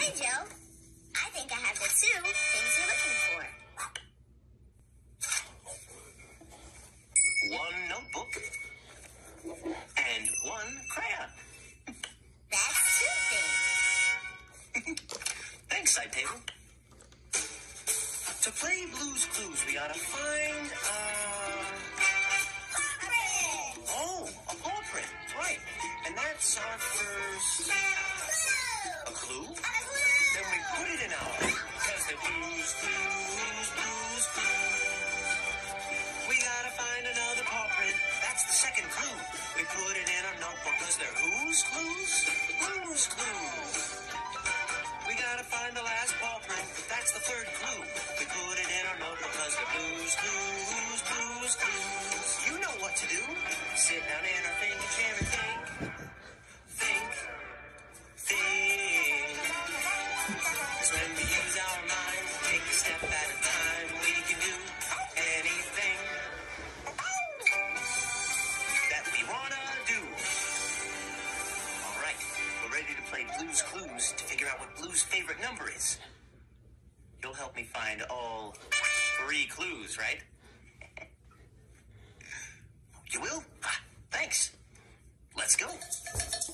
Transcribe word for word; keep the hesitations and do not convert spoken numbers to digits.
Hey, Joe. I think I have the two things you're looking for. One notebook and one crayon. That's two things. Thanks, side table. To play Blue's Clues, we gotta find, uh... Oh, a paw print, right. And that's our first... A clue? Then we put it in our... Because they're Blue's Clues, Blue's Clues. We gotta find another paw print. That's the second clue. We put it in our notebook because they're whose clues? Blue's Clues. We gotta find the last paw print. That's the third clue. We put it in our notebook because they're Blue's Clues, Blue's Clues. You know what to do. Sit down in our thinking chair and think. Think. Think. 'Cause when we use our mind, take a step at a time, we can do anything that we wanna do. All right, we're ready to play Blue's Clues to figure out what Blue's favorite number is. You'll help me find all three clues, right? You will? Thanks. Let's go.